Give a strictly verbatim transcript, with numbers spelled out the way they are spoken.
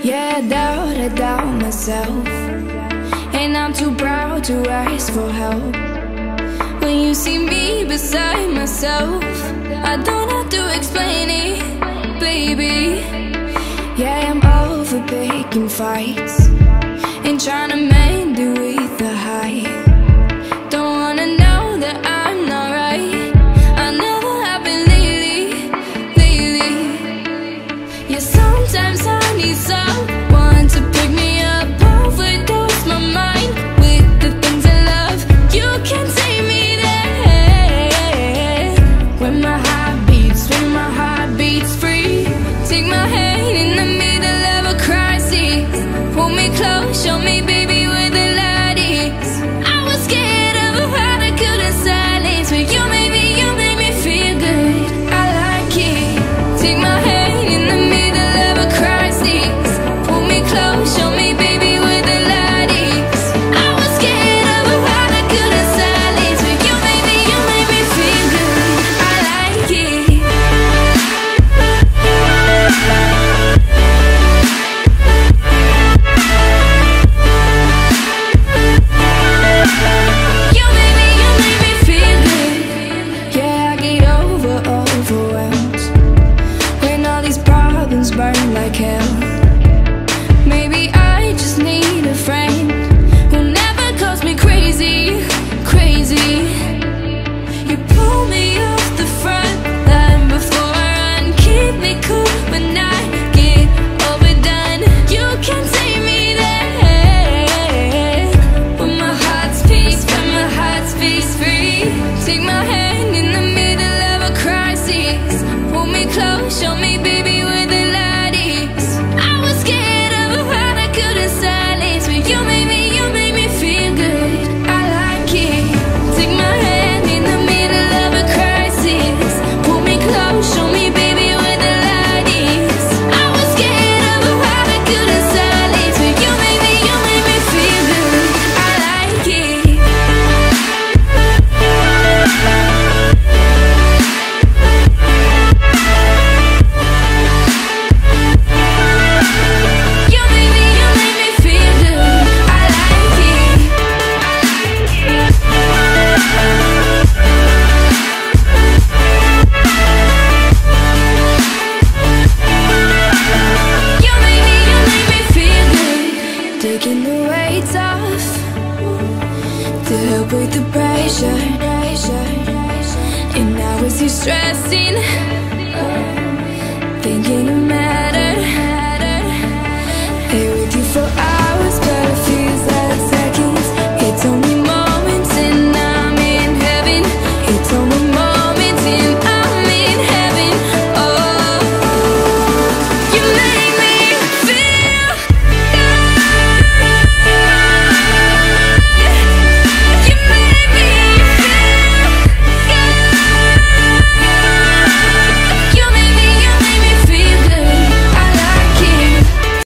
Yeah, I doubt, I doubt myself, and I'm too proud to ask for help. When you see me beside myself, I don't have to explain it, baby. Yeah, I'm over picking fights and trying to mend it with the height. Don't wanna know that I'm not right. I never have been lately, lately. Yeah, sometimes I need someone to pick me up, overdose my mind with the things I love. You can take me there when my heart beats, when my heart beats free. Take my hand in the middle of a crisis, pull me close, show me, baby, where the light is. I was scared of how I couldn't silence, but you made me, you made me feel good. I like it. Take my hand in the middle of a crisis, pull me close, show me, baby, where the light is. I was scared of how I couldn't silence, but you made me, you made me feel good. I like it. You made me, you made me feel good. Yeah, I get over, overwhelmed when all these problems burn like hell. Maybe I just need a friend who never calls me crazy, crazy. You pull me off the front line before I run, keep me cool when I get overdone. You can take me there when my heart's peace, when my heart's peace free. Take my hand in the middle of a crisis, pull me close, show me, baby, where the light is. I was scared of how I couldn't silence, but you made me, you made me feel good. I like it. Take my hand in the middle of a crisis, pull me close, show me, baby, where the light is. I was scared of how I couldn't silence, but you made me, you made me feel good. I like it. You made me, you made me feel good. I like it. You made me, you made me feel good. Taking the weight off to help with the pressure, and now it's you stressing.